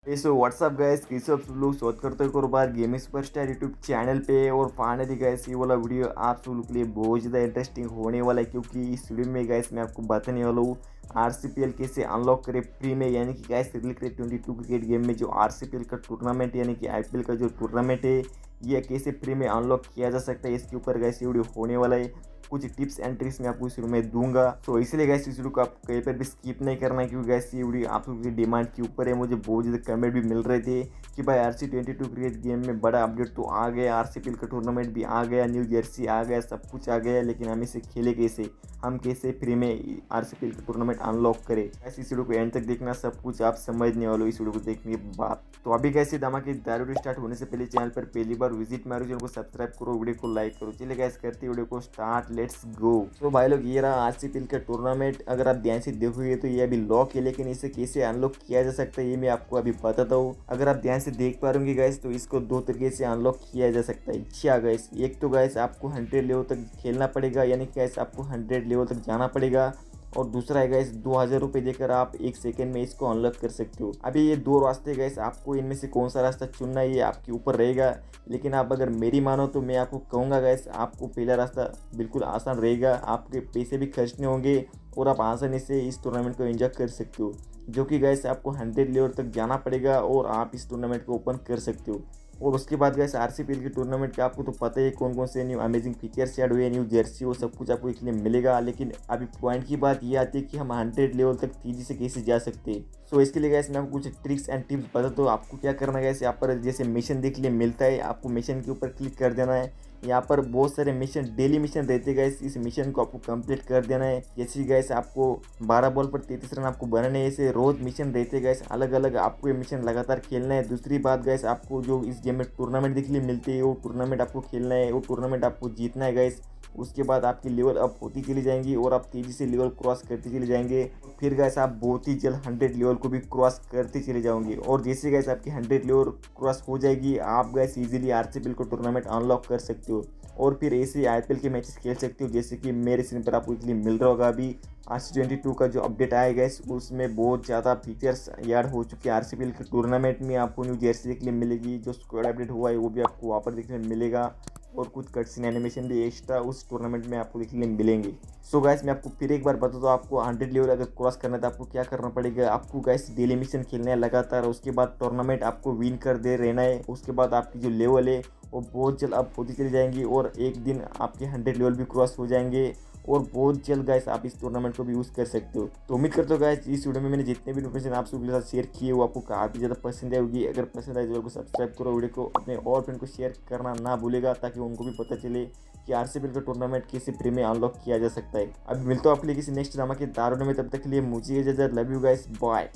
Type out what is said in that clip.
So what's up guys, कैसे आप सब लोग स्वागत करते हो एक और बार गेमिंग सुपरस्टार यूट्यूब चैनल पे। और फाइनली गाइस ये वाला वीडियो आप सब लोग के लिए बहुत ज़्यादा इंटरेस्टिंग होने वाला है, क्योंकि इस वीडियो में गाइस मैं आपको बताने वाला हूँ आरसीपीएल कैसे अनलॉक करें फ्री में। यानी कि guys real cricket 22 cricket game में जो आरसीपीएल का टूर्नामेंट यानी कि आईपीएल का जो टूर्नामेंट है ये कैसे फ्री में अनलॉक किया जा सकता है, इसके ऊपर गाइस ये वीडियो होने वाला है। कुछ टिप्स एंड ट्रिक्स मैं आपको इस वीडियो में दूंगा, तो इसलिए गैस इस वीडियो को आप कहीं पर भी स्किप नहीं करना है, क्योंकि गैस ये वीडियो आप लोगों की डिमांड के ऊपर है। मुझे बहुत ज़्यादा कमेंट भी मिल रहे थे कि भाई RC22 क्रिकेट गेम में बड़ा अपडेट तो आ गया, आरसीपीएल का टूर्नामेंट भी आ गया, न्यू जर्सी आ गया, सब कुछ आ गया, लेकिन हम इसे खेले कैसे, हम कैसे फ्री में आरसीपीएल का टूर्नामेंट अनलॉक करें। ऐसे इस वीडियो को एंड तक देखना, सब कुछ आप समझने वाले हो इस वीडियो को देखने के बाद। तो अभी कैसे धमाकेदार वीडियो स्टार्ट होने से पहले चैनल पर पहली बार विजिट मारो, चैनल को सब्सक्राइब करो, वीडियो को लाइक करो। चलिए गैस करते वीडियो को स्टार्ट, लेट्स गो। तो भाई लोग ये रहा आरसीपीएल का टूर्नामेंट। अगर आप ध्यान से देखोगे तो ये अभी लॉक है, लेकिन इसे कैसे अनलॉक किया जा सकता है ये मैं आपको अभी बताता हूँ। अगर आप ध्यान से देख पा रहे गैस तो इसको दो तरीके से अनलॉक किया जा सकता है। अच्छा गैस, एक तो गैस आपको 100 लेवल तक खेलना पड़ेगा, यानी कि गैस आपको 100 लेवल तक जाना पड़ेगा। और दूसरा है गैस 2000 रुपये देकर आप 1 सेकंड में इसको अनलॉक कर सकते हो। अभी ये दो रास्ते गैस, आपको इनमें से कौन सा रास्ता चुनना है ये आपके ऊपर रहेगा, लेकिन आप अगर मेरी मानो तो मैं आपको कहूँगा गैस आपको पहला रास्ता बिल्कुल आसान रहेगा। आपके पैसे भी खर्च नहीं होंगे और आप आसानी से इस टूर्नामेंट को एंजॉय कर सकते हो, जो कि गैस आपको 100 लेवल तक जाना पड़ेगा और आप इस टूर्नामेंट को ओपन कर सकते हो। और उसके बाद गैस आरसीपीएल के टूर्नामेंट का आपको तो पता ही कौन कौन से न्यू अमेजिंग फीचर्स ऐड हुए, न्यू जर्सी, वो सब कुछ आपको इसलिए मिलेगा। लेकिन अभी पॉइंट की बात ये आती है कि हम 100 लेवल तक तेजी से कैसे जा सकते हैं। सो इसके लिए गैस मैं आपको कुछ ट्रिक्स एंड टिप्स बताता हूँ। आपको क्या करना है गैस, यहाँ पर जैसे मिशन देख लिए मिलता है, आपको मिशन के ऊपर क्लिक कर देना है। यहाँ पर बहुत सारे मिशन, डेली मिशन रहते हैं गैस, इस मिशन को आपको कंप्लीट कर देना है। जैसे गैस आपको 12 बॉल पर 33 रन आपको बनाने हैं, ऐसे रोज मिशन रहते हैं गैस, अलग अलग आपको ये मिशन लगातार खेलना है। दूसरी बात गैस, आपको जो इस गेम में टूर्नामेंट देखने मिलती है वो टूर्नामेंट आपको खेलना है, वो टूर्नामेंट आपको जीतना है गैस। उसके बाद आपकी लेवल अप होती चली जाएंगी और आप तेज़ी से लेवल क्रॉस करते चले जाएंगे। फिर गैस आप बहुत ही जल्द 100 लेवल को भी क्रॉस करते चले जाओगे। और जैसे गैस आपकी 100 लेवल क्रॉस हो जाएगी, आप गैस इजीली आरसीपीएल को टूर्नामेंट अनलॉक कर सकते हो और फिर ऐसे आईपीएल के मैचेस खेल सकते हो। जैसे कि मेरे स्क्रीन पर आपको इसलिए मिल रहा होगा अभी RC22 का जो अपडेट आया गैस, उसमें बहुत ज़्यादा फीचर्स ऐड हो चुके हैं। आरसीपीएल के टूर्नामेंट में आपको न्यू जर्सी देखने मिलेगी, जो स्क्वाड अपडेट हुआ है वो भी आपको वहाँ पर देखने मिलेगा, और कुछ कट्स एनिमेशन भी एक्स्ट्रा उस टूर्नामेंट में आपको देखने मिलेंगे। सो गाइस मैं आपको फिर एक बार बता दूँ, आपको 100 लेवल अगर क्रॉस करना है तो आपको क्या करना पड़ेगा। आपको गाइस डेली मिशन खेलना है लगातार, उसके बाद टूर्नामेंट आपको विन कर दे रहना है। उसके बाद आपकी जो लेवल है वो बहुत जल्द अप होती चली जाएंगी और एक दिन आपके 100 लेवल भी क्रॉस हो जाएंगे और बहुत जल्द गाइस आप इस टूर्नामेंट को भी यूज़ कर सकते हो। तो उम्मीद करते हो गाइस इस वीडियो में मैंने जितने भी इन्फॉर्मेशन आप सबके साथ शेयर किए वो आपको काफ़ी ज़्यादा पसंद आएगी। अगर पसंद आए तो को सब्सक्राइब करो, वीडियो को अपने और फ्रेंड को शेयर करना ना भूलेगा, ताकि उनको भी पता चले कि आरसीपीएल का टूर्नामेंट कैसे फ्री में अनलॉक किया जा सकता है। अभी मिलता हूँ आपके लिए किसी नेक्स्ट ड्रामा के दारों में, तब तक के लिए मुझे इजाजत, लव यू गाइस, बाय।